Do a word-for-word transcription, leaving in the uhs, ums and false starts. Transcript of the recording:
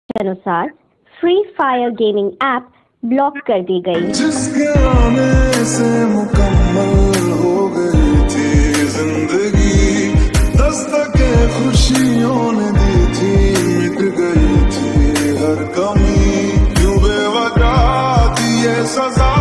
अनुसार free fire gaming app block कर दी गई। जिसके आने से मुकम्मल हो गई थी जिंदगी, दस्तके खुशियों ने दी थी, मिट गई थी हर कमी, क्यों बेवजह दी ये सजा।